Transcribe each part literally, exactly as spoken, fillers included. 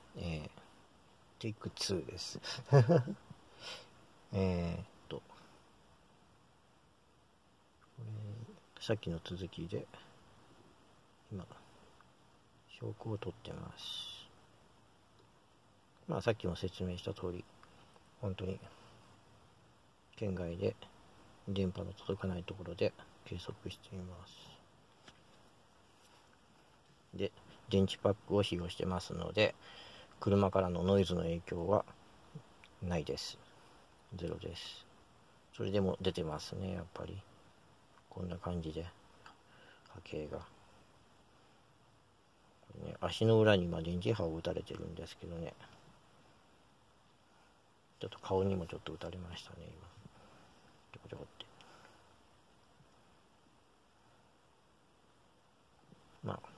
えー、テイクツーです。えーっと、これ、さっきの続きで、今、証拠を取ってます。まあ、さっきも説明した通り、本当に、県外で電波の届かないところで計測しています。で、電池パックを使用してますので、車からのノイズの影響はないです。ゼロです。それでも出てますね、やっぱり。こんな感じで波形が。これね、足の裏に今電磁波を打たれてるんですけどね。ちょっと顔にもちょっと打たれましたね、今。ちょこちょこって。まあ。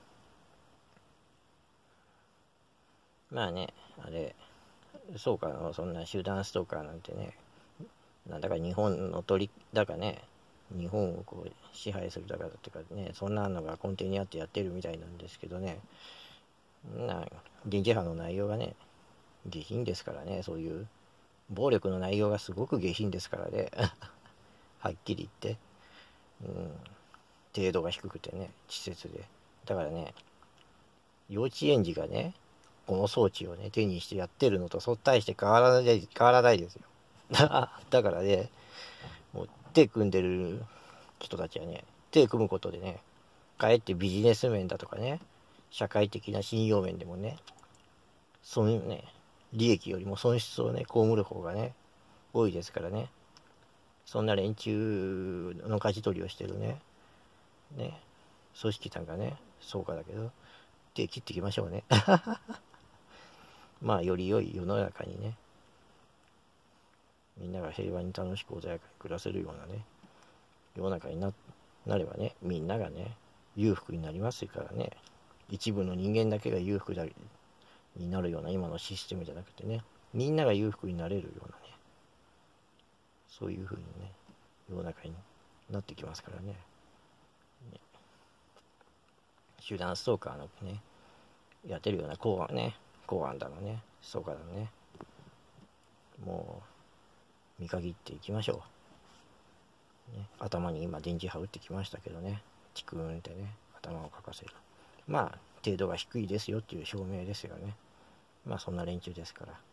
まあね、あれ、そうか、そんな集団ストーカーなんてね、なんだか日本の鳥だかね、日本をこう支配するだからっていうかね、そんなのが根底にあってやってるみたいなんですけどね、な電磁波の内容がね、下品ですからね、そういう暴力の内容がすごく下品ですからね、はっきり言って、うん、程度が低くてね、稚拙で。だからね、幼稚園児がね、この装置をね、手にしてやってるのと、そう大して変わらない、変わらないですよ。だからね、もう手組んでる人たちはね、手組むことでね、かえってビジネス面だとかね、社会的な信用面でもね、そのね、利益よりも損失をね、被る方がね、多いですからね、そんな連中の舵取りをしてるね、ね、組織さんがね、そうかだけど、手切っていきましょうね。まあ、より良い世の中にね、みんなが平和に楽しく穏やかに暮らせるようなね、世の中に な, なればね、みんながね、裕福になりますからね、一部の人間だけが裕福だになるような今のシステムじゃなくてね、みんなが裕福になれるようなね、そういう風にね、世の中になってきますからね。ね、集団ストーカーのね、やってるような公安ね、公安だのね、ストーカーだのね、もう見限っていきましょう。ね、頭に今電磁波打ってきましたけどね、チクーンってね、頭をかかせる。まあ程度が低いですよっていう証明ですよね。まあそんな連中ですから。